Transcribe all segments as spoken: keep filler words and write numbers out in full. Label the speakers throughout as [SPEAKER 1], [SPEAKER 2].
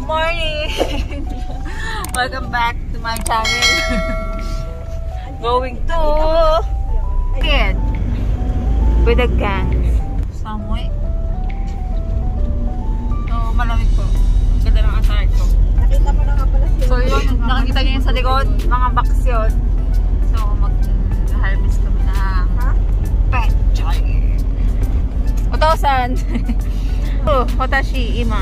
[SPEAKER 1] morning! Welcome back to my channel. Going to Kid with the gang. Somewhere. So, malamig po. Ganda ng asar ko.
[SPEAKER 2] Nakita mo na nga pala siya.
[SPEAKER 1] So, yun. Nakikita nyo yung sa likod. Mga box yun. So, mag-harvest kami ng pet choy. Otosan! Oh, Hotashi, ima.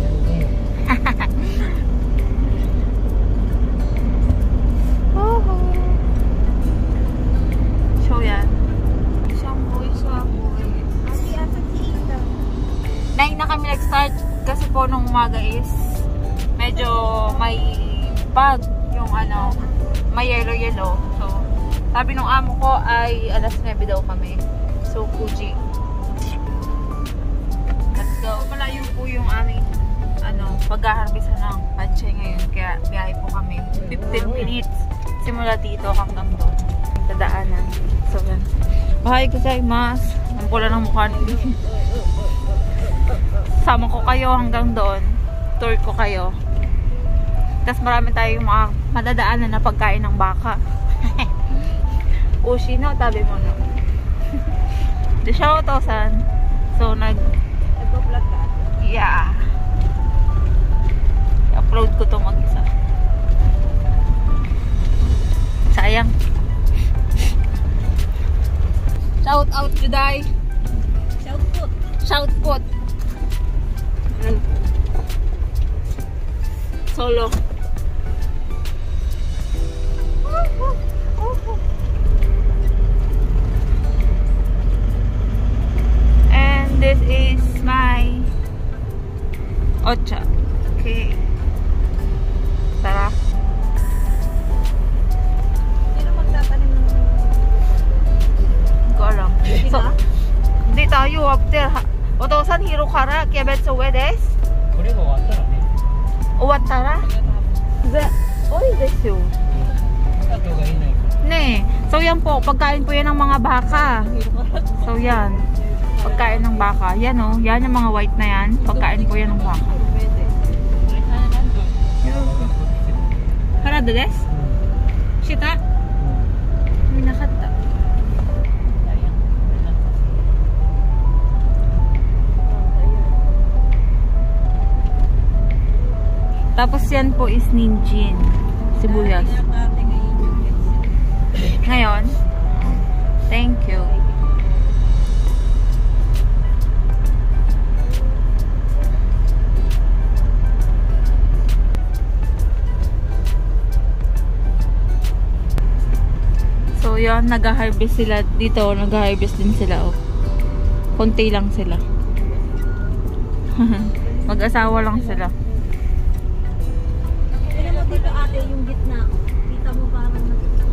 [SPEAKER 1] So yan. Shampoo, shampoo.
[SPEAKER 2] Ati asa si Ita.
[SPEAKER 1] nine na kami nag-start kasi po nung umaga is medyo may bug yung ano, may yellow-yellow. So, sabi nung amo ko ay alas nine daw kami. So, Fuji. Let's go. Malayo po yung aming ano, pag-harvest ng panchay ngayon. Kaya biyahe po kami. fifteen minutes. Simula dito hanggang doon. Tadaanan. So, yan. Bahay ko sa imas. Ang pula ng mukha nila. Sama ko kayo hanggang doon. Tour ko kayo. Tapos marami tayong mga madadaanan na pagkain ng baka. Ushi no, tabi mo no. Di siya otosan. So, nag...
[SPEAKER 2] Nag-vlog ka?
[SPEAKER 1] Yeah. I-upload ko to mag-isa. Sayang. Shout out Juday.
[SPEAKER 2] Shout put.
[SPEAKER 1] Shout put. Solo. And this is my Ocha. Okay. Tara.
[SPEAKER 2] Sino magtatanim ng...
[SPEAKER 1] Hindi ko alam.
[SPEAKER 2] Hindi
[SPEAKER 1] So,
[SPEAKER 2] na?
[SPEAKER 1] hindi tayo after. Otosan Hirokara Kiabetsu Wedes.
[SPEAKER 3] これが終わったらね、
[SPEAKER 1] Uwatara? Ze. Oy, desu.
[SPEAKER 3] あとがいないか
[SPEAKER 1] Ne. So yan po, pagkain po yan ng mga baka. So yan. Pagkain ng baka. Yan oh, yan yung mga white na yan. Pagkain po yan ng baka. Harada desu? Shita? Minakata. Tapos yan po is ninjin. Sibuyas. Ngayon. Thank you. So yan, nag-harvest sila dito. Nag-harvest din sila. Oh. Konti lang sila. Mag-asawa lang sila.
[SPEAKER 2] Dito ate yung gitna. Kita mo parang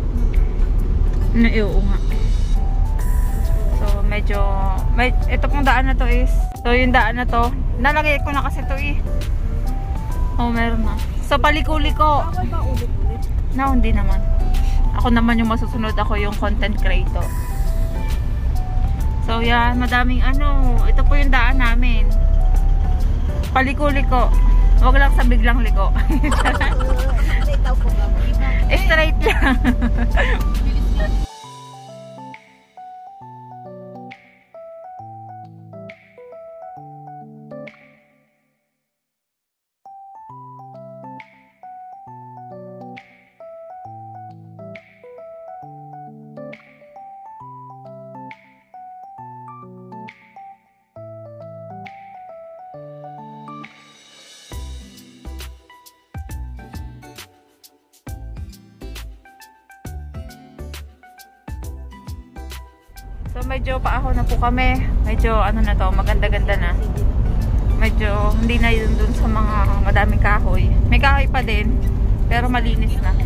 [SPEAKER 1] Na oo nga. So medyo may, ito pong daan na to is so yung daan na to nalagay ko na kasi to eh. Oh meron na. So paliko-liko.
[SPEAKER 2] bawal ba ulit-ulit?
[SPEAKER 1] No, hindi naman. Ako naman yung masusunod, ako yung content creator. So yan, madaming ano. Ito po yung daan namin. Paliko-liko. Huwag lang sa biglang liko.
[SPEAKER 2] Ikaw po ba?
[SPEAKER 1] Straight lang. So medyo paahon na po kami. Medyo ano na to, maganda-ganda na. Medyo hindi na yun dun sa mga madaming kahoy. May kahoy pa din, pero malinis na.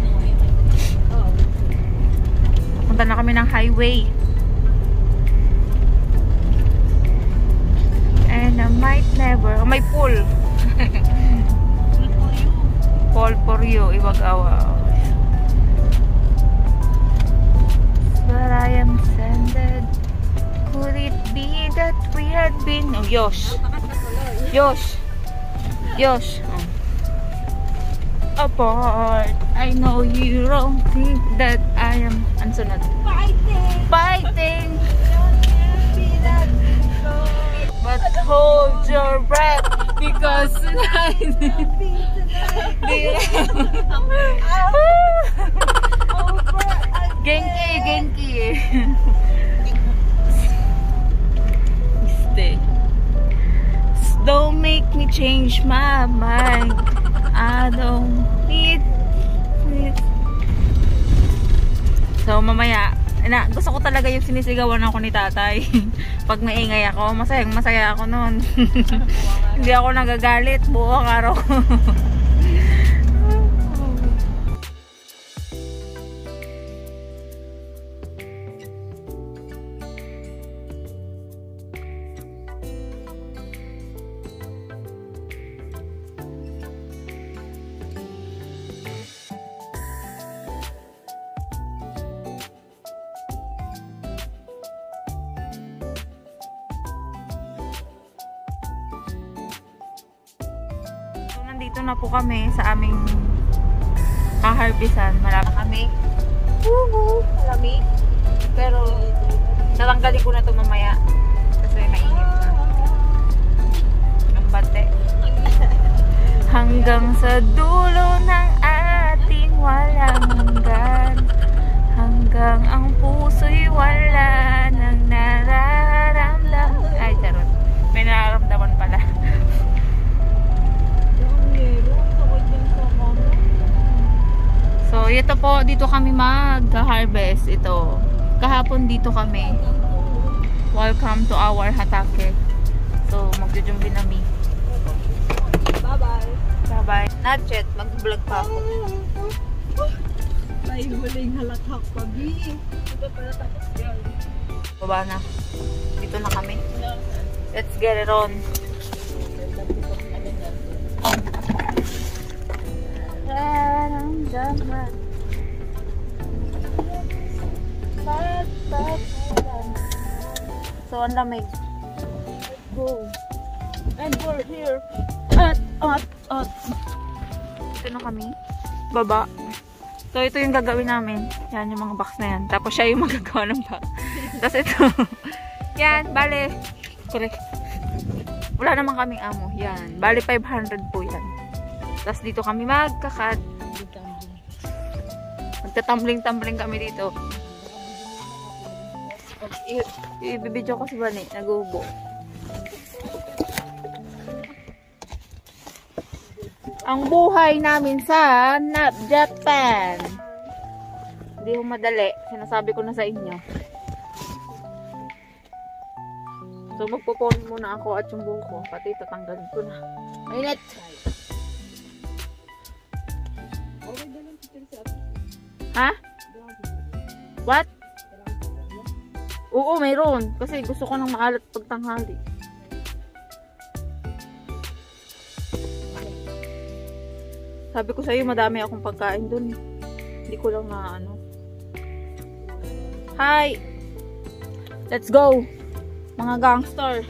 [SPEAKER 1] Punta na kami ng highway. And I might never, oh, may pool. Pool for you, Iwagawa. Where I am sended. Could it be that we had been... Oh, Yosh. Yosh. Yosh. Oh. apart. I know you don't think that I am... Ano sunod?
[SPEAKER 2] Fighting!
[SPEAKER 1] Fighting!
[SPEAKER 2] Don't be that slow.
[SPEAKER 1] But hold your breath because tonight...
[SPEAKER 2] Be tonight.
[SPEAKER 1] Genki, Genki. Stay. Don't make me change my mind. I don't need it. So mamaya, na, gusto ko talaga yung sinisigawan ako ni tatay. Pag maingay ako, masayang masaya ako noon. Hindi ako nagagalit buong araw. Dito na po kami sa aming kaharbisan. Malapit kami. Woohoo! Malamig. Pero tatanggalin ko na ito mamaya kasi mainit na. Ang bate. Hanggang sa dulo ng ating walang hanggan. Hanggang ang puso'y wala nang nararamdaman. Ay, charot. May nararamdaman pala. So, ito po, dito kami mag-harvest. Ito. Kahapon dito kami. Welcome to our Hatake. So, magjo-jumbi nami.
[SPEAKER 2] Bye-bye.
[SPEAKER 1] Bye-bye. Not yet. Mag-vlog pa ako.
[SPEAKER 2] May huling halakhak pa, B. Ito pala tapos yan.
[SPEAKER 1] Baba na. Dito na kami. Let's get it on. So, ang lamig.
[SPEAKER 2] Go. And we're here.
[SPEAKER 1] At, at, at. Ito na kami. Baba. So, ito yung gagawin namin. Yan, yung mga box na yan. Tapos, siya yung magagawa ng box. Tapos, ito. Yan, bale. Correct. Wala naman kaming amo. Yan. Bale, five hundred po yan. Tapos, dito kami magkakat. Magtatumbling-tumbling kami dito. I-ibibidyo ko si Bani. Nag-ubo. Ang buhay namin sa Nap Japan. Hindi ko madali. Sinasabi ko na sa inyo. So, magpupon muna ako at yung buho ko. Pati tatanggalin ko na. Mainit! Ha? What? Oo, mayroon. Kasi gusto ko nang maalat pagtanghali. Sabi ko sa'yo, madami akong pagkain dun. Hindi ko lang na ano. Hi! Let's go! Mga gangster.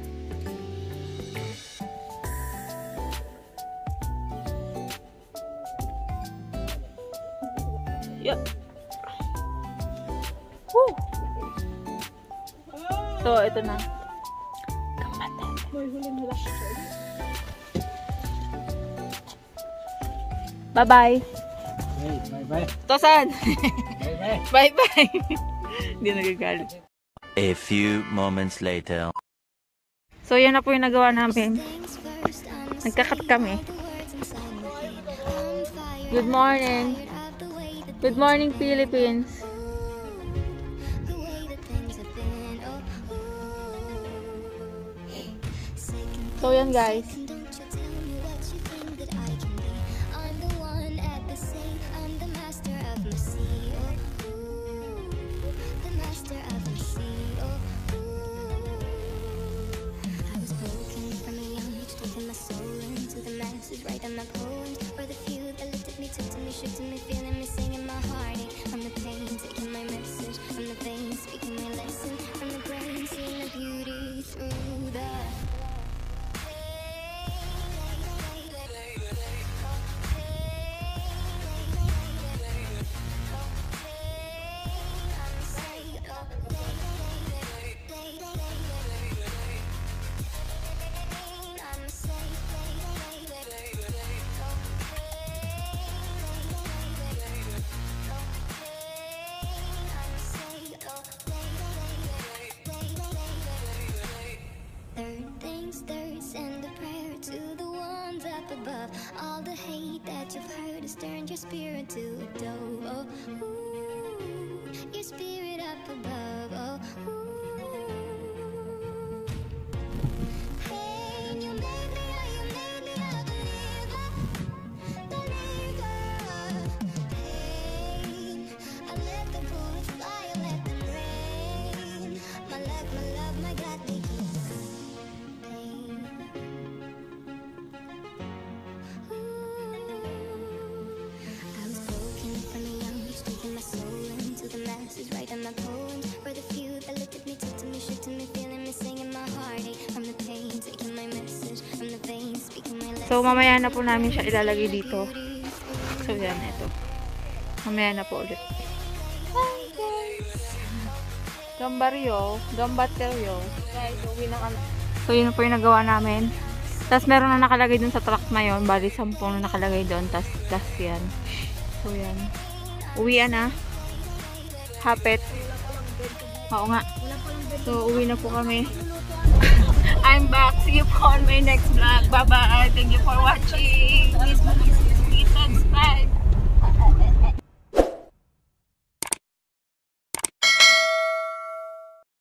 [SPEAKER 1] Yup. Woo! So, ito na. Bye-bye.
[SPEAKER 3] Hey, bye-bye.
[SPEAKER 1] Tosan!
[SPEAKER 3] Bye-bye.
[SPEAKER 1] Bye-bye! Hindi nagagalit.
[SPEAKER 4] A few moments later.
[SPEAKER 1] So, yan na po yung nagawa namin. Nagkakat kami. Good morning. Good morning, Philippines. So, yan guys.
[SPEAKER 5] Right on my poems, for the few that looked at me, took to me, shook to me, feeling me, singing my heart out. From the pain, taking my message, from the veins, speaking my lesson, from the brain, seeing the beauty through the pain. above. All the hate that you've heard has turned your spirit to a dove. Oh, ooh, your spirit up above. Oh, ooh. Hey, you made me, oh, you made me a believer, believer. Hey, I let the bullets fly, I let them rain. My love, my love, my God, they heal pain. I was broken from a young age, taking my soul into the masses, writing my poems for the few that looked at me, took to me, shook to me, feeling me, singing my heartache from the pain, taking my message from the veins, speaking my lesson.
[SPEAKER 1] So, mamaya na po namin siya ilalagay dito. So, yan, ito. Mamaya na po ulit. Hi, guys! Gambaryo. Gambateryo. Guys, uwi na kami. So, yun po yung nagawa namin. Tapos, meron na nakalagay dun sa truck na yun. Bali, sampung na nakalagay dun. Tapos, gas yan. So, yan. Uwian na. Hapit. Oo nga. So, uwi na po kami. I'm back. See you po on my next vlog. Bye-bye. Thank you for watching. Please, please, please, subscribe.